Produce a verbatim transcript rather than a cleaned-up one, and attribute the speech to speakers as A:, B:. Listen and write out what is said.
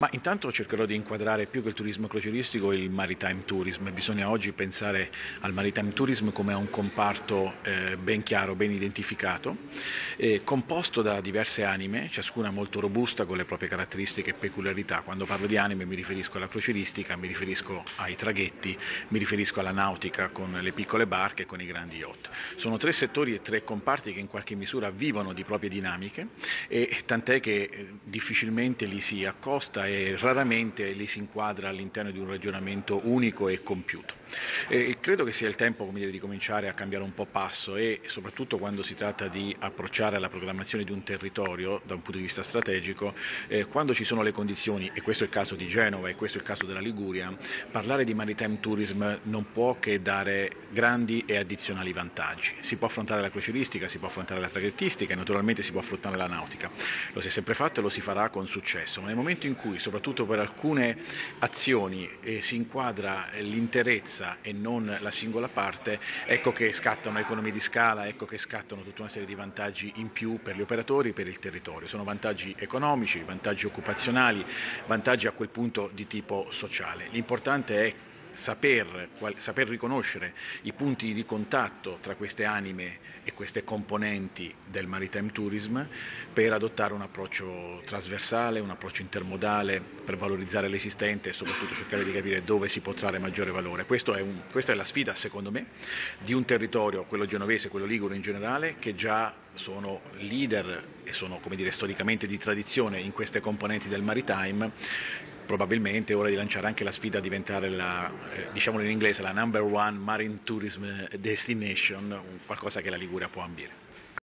A: Ma intanto cercherò di inquadrare più che il turismo crocieristico il maritime tourism. Bisogna oggi pensare al maritime tourism come a un comparto eh, ben chiaro, ben identificato, eh, composto da diverse anime, ciascuna molto robusta con le proprie caratteristiche e peculiarità. Quando parlo di anime mi riferisco alla crocieristica, mi riferisco ai traghetti, mi riferisco alla nautica con le piccole barche e con i grandi yacht. Sono tre settori e tre comparti che in qualche misura vivono di proprie dinamiche, e tant'è che eh, difficilmente li si accosta e raramente li si inquadra all'interno di un ragionamento unico e compiuto. E credo che sia il tempo, come dire, di cominciare a cambiare un po' passo, e soprattutto quando si tratta di approcciare alla programmazione di un territorio da un punto di vista strategico, eh, quando ci sono le condizioni, e questo è il caso di Genova e questo è il caso della Liguria, parlare di maritime tourism non può che dare grandi e addizionali vantaggi. Si può affrontare la crocieristica, si può affrontare la traghettistica e naturalmente si può affrontare la nautica. Lo si è sempre fatto e lo si farà con successo, ma nel momento in cui, soprattutto per alcune azioni, eh, si inquadra l'interezza e non la singola parte, ecco che scattano economie di scala, ecco che scattano tutta una serie di vantaggi in più per gli operatori e per il territorio. Sono vantaggi economici, vantaggi occupazionali, vantaggi a quel punto di tipo sociale. L'importante è Saper, saper riconoscere i punti di contatto tra queste anime e queste componenti del maritime tourism per adottare un approccio trasversale, un approccio intermodale per valorizzare l'esistente e soprattutto cercare di capire dove si può trarre maggiore valore. Questo è un, questa è la sfida, secondo me, di un territorio, quello genovese, quello ligure in generale, che già sono leader e sono, come dire, storicamente di tradizione in queste componenti del maritime. Probabilmente è ora di lanciare anche la sfida a diventare, la, eh, diciamolo in inglese, la number one marine tourism destination, qualcosa che la Liguria può ambire.